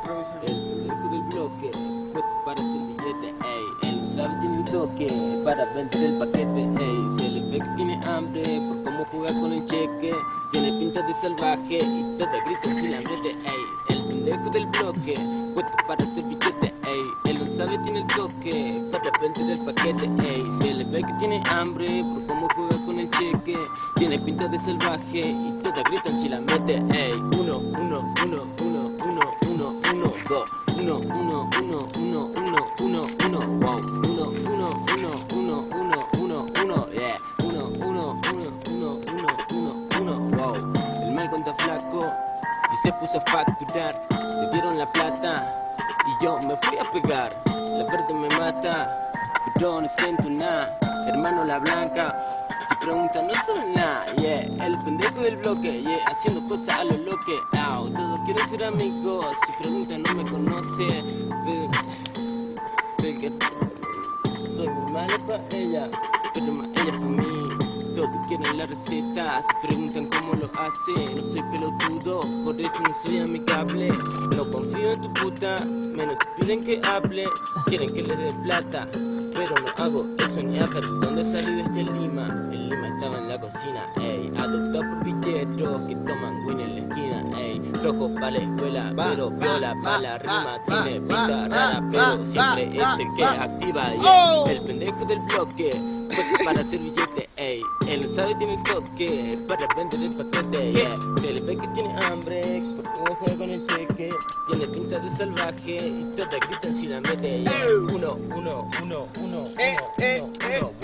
El pendejo del bloque, puesto para hacer billete, ey. Él no sabe, tiene un toque para vender el paquete, ey. Se le ve que tiene hambre por cómo juega con el cheque. Tiene pinta de salvaje y todo grita si la mete, ey. El pendejo del bloque, puesto para hacer billete, ey. Él no sabe, tiene el toque para vender el paquete, ey. Se le ve que tiene hambre por cómo juega con el cheque. Tiene pinta de salvaje y todas gritan si la mete, ey. Uno, uno, uno, uno, uno, uno, uno, dos. Uno, uno, uno, uno, uno, uno, uno, wow. Uno, uno, uno, uno, uno, uno, uno, yeah. Uno, uno, uno, uno, uno, uno, uno, wow. El man cuenta flaco y se puso a facturar. Le dieron la plata y yo me fui a pegar. La verde me mata, pero no siento nada. Hermano la blanca, si preguntan no saben nada, yeah. El pendejo del bloque, yeah. Haciendo cosas a lo loque, ow. Todos quieren ser amigos, si preguntan no me conoce. Soy muy malo para ella, pero más ella para mí. Todos quieren la receta, se preguntan cómo lo hace. No soy pelotudo, por eso no soy amigable. No confío en tu puta, menos piden que hable. Quieren que les dé plata, pero no hago eso ni a ver dónde salí desde Lima. En Lima estaba en la cocina, ey. Adoptado por billetos que toman win en la esquina, ey. Flojo pa' la escuela, pero viola pa' la rima. Tiene pinta rara, pero siempre es el que activa, yeah. El pendejo del bloque, puesto para hacer billete, ey. Él no sabe, tiene el toque para vender el paquete, yeah. Se le ve que tiene hambre, porque juega con el cheque. Tiene pinta de salvaje y todas gritan si la mete, yeah. Uno, uno, uno, uno, uno, uno, uno.